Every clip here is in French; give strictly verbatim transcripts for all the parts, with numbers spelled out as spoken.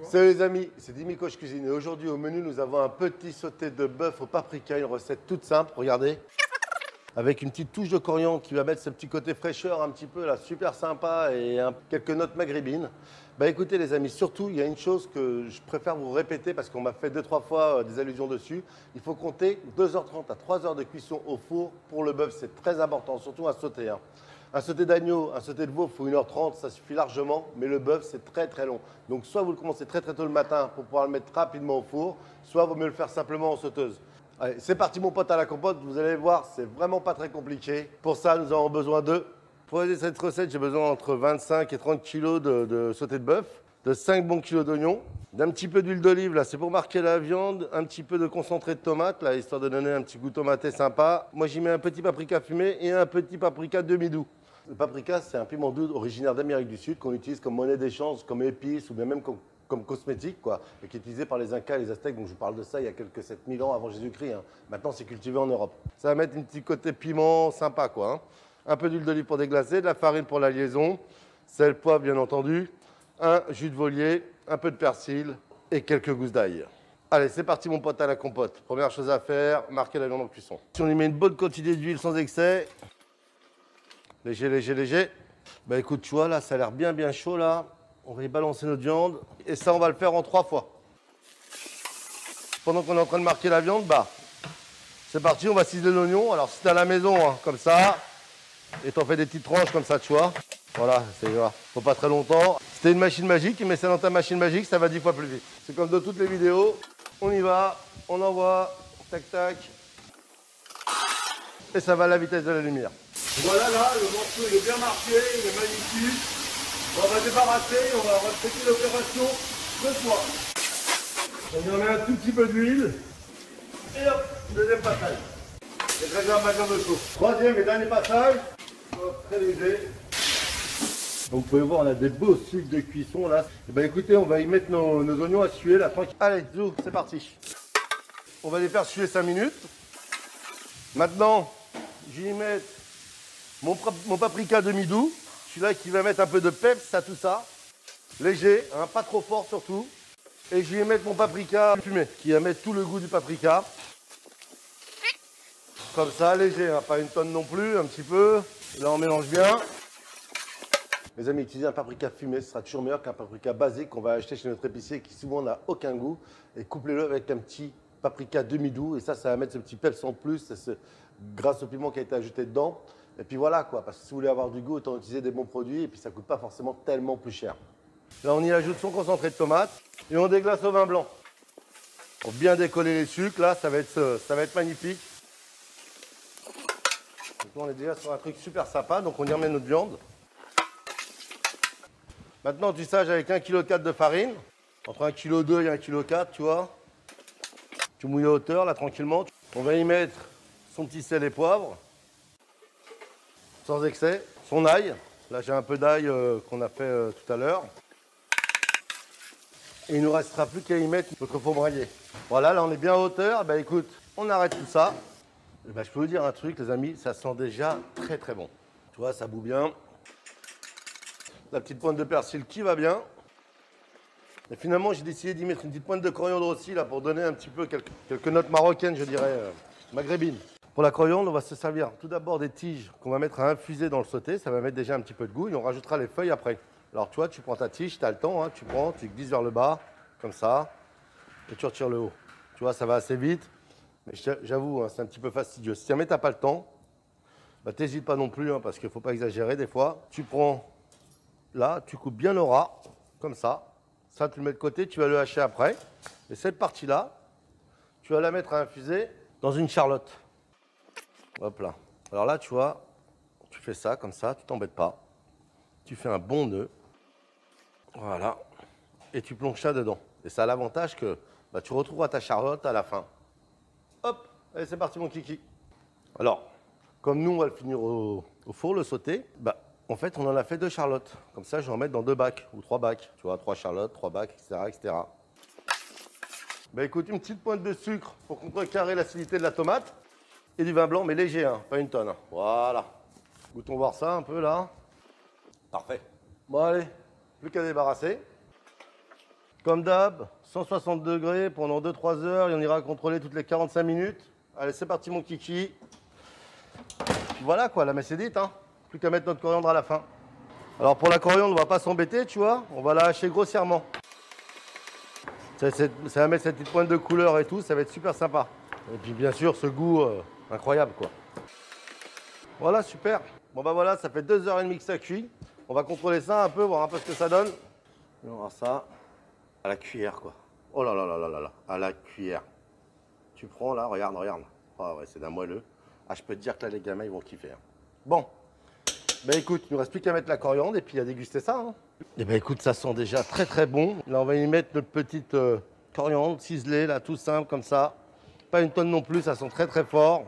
Salut les amis, c'est Dimi Coach Cuisine et aujourd'hui au menu nous avons un petit sauté de bœuf au paprika, une recette toute simple, regardez. Avec une petite touche de coriandre qui va mettre ce petit côté fraîcheur un petit peu là, super sympa et un, quelques notes maghrébines. Bah écoutez les amis, surtout il y a une chose que je préfère vous répéter parce qu'on m'a fait deux trois fois euh, des allusions dessus. Il faut compter deux heures trente à trois heures de cuisson au four pour le bœuf, c'est très important, surtout un sauté. Hein. Un sauté d'agneau, un sauté de veau, il faut une heure trente, ça suffit largement, mais le bœuf, c'est très très long. Donc soit vous le commencez très très tôt le matin pour pouvoir le mettre rapidement au four, soit vous vaut mieux le faire simplement en sauteuse. Allez, c'est parti mon pote à la compote, vous allez voir, c'est vraiment pas très compliqué. Pour ça, nous avons besoin de, pour réaliser cette recette, j'ai besoin entre vingt-cinq et trente kilos de, de sauté de bœuf, de cinq bons kilos d'oignons, d'un petit peu d'huile d'olive, là c'est pour marquer la viande, un petit peu de concentré de tomate, là, histoire de donner un petit goût tomaté sympa. Moi j'y mets un petit paprika fumé et un petit paprika demi-doux. Le paprika, c'est un piment doux originaire d'Amérique du Sud qu'on utilise comme monnaie d'échange, comme épice ou bien même comme, comme cosmétique, quoi, et qui est utilisé par les Incas et les Aztèques. Donc je vous parle de ça il y a quelques sept mille ans avant Jésus-Christ. Hein. Maintenant, c'est cultivé en Europe. Ça va mettre un petit côté piment sympa, quoi. Hein. Un peu d'huile d'olive pour déglacer, de la farine pour la liaison, sel, poivre, bien entendu, un jus de volier, un peu de persil et quelques gousses d'ail. Allez, c'est parti mon pote à la compote. Première chose à faire, marquer la viande en cuisson. Si on y met une bonne quantité d'huile sans excès, léger, léger, léger. Bah écoute, tu vois, là, ça a l'air bien, bien chaud, là. On va y balancer notre viande. Et ça, on va le faire en trois fois. Pendant qu'on est en train de marquer la viande, bah, c'est parti, on va ciseler l'oignon. Alors, si t'es à la maison, hein, comme ça, et t'en fais des petites tranches comme ça, tu vois. Voilà, c'est voilà. Faut pas très longtemps. C'était une machine magique, mais c'est dans ta machine magique, ça va dix fois plus vite. C'est comme dans toutes les vidéos. On y va, on envoie, tac, tac. Et ça va à la vitesse de la lumière. Voilà, là, le morceau il est bien marqué, il est magnifique. On va débarrasser, on va répéter l'opération ce soir. On y en met un tout petit peu d'huile. Et hop, deuxième passage. Et très bien, ma viande de chaud. Troisième et dernier passage. Hop, très léger. Donc vous pouvez voir, on a des beaux sucres de cuisson là. Et ben écoutez, on va y mettre nos, nos oignons à suer là, tranquille. Allez, zou, c'est parti. On va les faire suer cinq minutes. Maintenant, je vais y mettre Mon, mon paprika demi-doux, celui-là qui va mettre un peu de peps, ça, tout ça. Léger, hein, pas trop fort surtout. Et je vais mettre mon paprika fumé, qui va mettre tout le goût du paprika. Comme ça, léger, hein, pas une tonne non plus, un petit peu. Là, on mélange bien. Les amis, utiliser un paprika fumé, ce sera toujours meilleur qu'un paprika basique qu'on va acheter chez notre épicier qui souvent n'a aucun goût. Et couplez-le avec un petit paprika demi-doux. Et ça, ça va mettre ce petit peps en plus, ce, grâce au piment qui a été ajouté dedans. Et puis voilà quoi, parce que si vous voulez avoir du goût, autant utiliser des bons produits et puis ça ne coûte pas forcément tellement plus cher. Là, on y ajoute son concentré de tomate et on déglace au vin blanc. Pour bien décoller les sucres, là, ça va être, ça va être magnifique. Donc là, on est déjà sur un truc super sympa, donc on y remet notre viande. Maintenant, tu sages avec un virgule quatre kilos de farine, entre un virgule deux kilos et un virgule quatre kilos, tu vois. Tu mouilles à hauteur, là, tranquillement. On va y mettre son petit sel et poivre. Sans excès, son ail. Là, j'ai un peu d'ail euh, qu'on a fait euh, tout à l'heure. Et il ne nous restera plus qu'à y mettre notre faux braillé. Voilà, là, on est bien à hauteur. Bah écoute, on arrête tout ça. Et bah, je peux vous dire un truc, les amis, ça sent déjà très très bon. Tu vois, ça bout bien. La petite pointe de persil qui va bien. Et finalement, j'ai décidé d'y mettre une petite pointe de coriandre aussi, là, pour donner un petit peu quelques, quelques notes marocaines, je dirais, euh, maghrébines. Pour la coriandre, on va se servir tout d'abord des tiges qu'on va mettre à infuser dans le sauté. Ça va mettre déjà un petit peu de goût et on rajoutera les feuilles après. Alors tu vois, tu prends ta tige, tu as le temps, hein, tu prends, tu glisses vers le bas, comme ça, et tu retires le haut. Tu vois, ça va assez vite, mais j'avoue, hein, c'est un petit peu fastidieux. Si jamais tu n'as pas le temps, bah, t'hésites pas non plus, hein, parce qu'il ne faut pas exagérer des fois. Tu prends là, tu coupes bien le ras, comme ça. Ça, tu le mets de côté, tu vas le hacher après. Et cette partie-là, tu vas la mettre à infuser dans une charlotte. Hop là. Alors là, tu vois, tu fais ça comme ça, tu t'embêtes pas. Tu fais un bon nœud. Voilà. Et tu plonges ça dedans. Et ça a l'avantage que bah, tu retrouveras ta charlotte à la fin. Hop, allez, c'est parti mon kiki. Alors, comme nous, on va le finir au, au four, le sauté, bah, en fait, on en a fait deux charlottes. Comme ça, je vais en mettre dans deux bacs ou trois bacs. Tu vois, trois charlottes, trois bacs, et cetera, et cetera. Bah écoute, une petite pointe de sucre pour contrecarrer l'acidité de la tomate. Et du vin blanc, mais léger, hein, pas une tonne. Hein. Voilà. Goûtons voir ça un peu là. Parfait. Bon allez, plus qu'à débarrasser. Comme d'hab, cent soixante degrés pendant deux trois heures et on ira contrôler toutes les quarante-cinq minutes. Allez, c'est parti mon kiki. Puis voilà quoi, la messe est dite, hein. Plus qu'à mettre notre coriandre à la fin. Alors pour la coriandre, on va pas s'embêter, tu vois. On va la hacher grossièrement. Ça, ça va mettre cette petite pointe de couleur et tout, ça va être super sympa. Et puis bien sûr, ce goût euh, incroyable quoi. Voilà, super. Bon bah voilà, ça fait deux heures trente que ça cuit. On va contrôler ça un peu, voir un peu ce que ça donne. Et on va ça à la cuillère quoi. Oh là là là là là là, à la cuillère. Tu prends là, regarde, regarde. Oh ouais, c'est d'un moelleux. Ah, je peux te dire que là, les gamins, ils vont kiffer. Hein. Bon. Ben écoute, il ne nous reste plus qu'à mettre la coriandre et puis à déguster ça. Hein. Et ben écoute, ça sent déjà très très bon. Là, on va y mettre notre petite euh, coriandre ciselée, là, tout simple comme ça. Pas une tonne non plus, ça sent très très fort.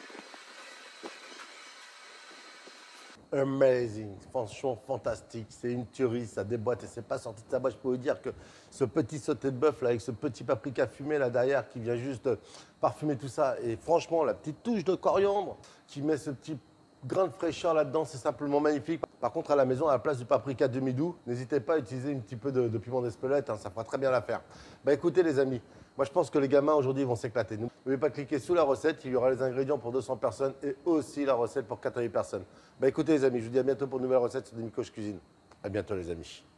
Amazing, franchement fantastique, c'est une tuerie, ça déboîte et c'est pas sorti de sa boîte. Je peux vous dire que ce petit sauté de bœuf là avec ce petit paprika fumé là derrière qui vient juste parfumer tout ça et franchement la petite touche de coriandre qui met ce petit grain de fraîcheur là-dedans, c'est simplement magnifique. Par contre à la maison à la place du paprika demi-doux, n'hésitez pas à utiliser un petit peu de, de piment d'Espelette, hein, ça fera très bien l'affaire. Bah écoutez les amis, moi je pense que les gamins aujourd'hui vont s'éclater. N'oubliez pas de cliquer sous la recette, il y aura les ingrédients pour deux cents personnes et aussi la recette pour quatre à huit personnes. Bah écoutez les amis, je vous dis à bientôt pour une nouvelle recette sur Demi Coche Cuisine. À bientôt les amis.